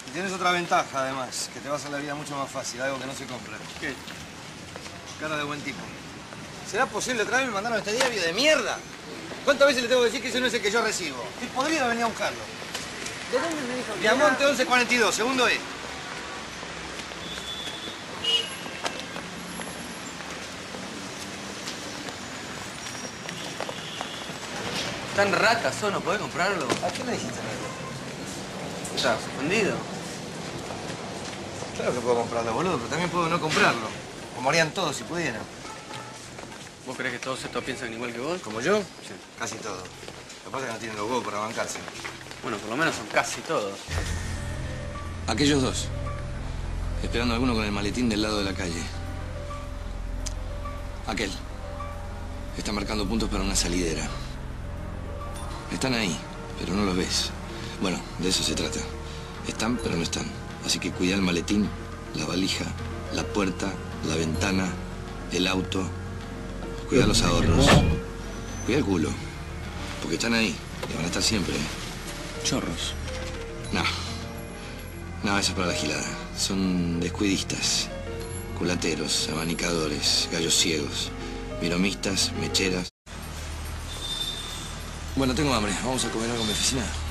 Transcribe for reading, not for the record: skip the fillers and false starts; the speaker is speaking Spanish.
Y tienes otra ventaja, además, que te va a hacer la vida mucho más fácil, algo que no se compra. ¿Qué? Cara de buen tipo. ¿Será posible otra vez me mandaron este diario de mierda? ¿Cuántas veces le tengo que decir que ese no es el que yo recibo? Estoy podrido de venir a buscarlo. ¿De dónde me dijo que Diamante era? 1142, segundo E. Tan ratas son, ¿no podés comprarlo? ¿A qué le dijiste, negro? ¿Estás ofendido? Claro que puedo comprarlo, boludo, pero también puedo no comprarlo. Como harían todos si pudieran. ¿Vos creés que todos estos piensan igual que vos? ¿Como yo? Sí. Casi todos. Lo que pasa es que no tienen los huevos para bancarse. Bueno, por lo menos son casi todos. Aquellos dos. Esperando a alguno con el maletín del lado de la calle. Aquel. Está marcando puntos para una salidera. Están ahí, pero no los ves. Bueno, de eso se trata. Están, pero no están. Así que cuida el maletín, la valija, la puerta, la ventana, el auto. Cuida los ahorros. Cuida el culo. Porque están ahí y van a estar siempre. Chorros. No. No, eso es para la gilada. Son descuidistas. Culateros, abanicadores, gallos ciegos, miromistas, mecheras. Bueno, tengo hambre. Vamos a comer algo en mi oficina.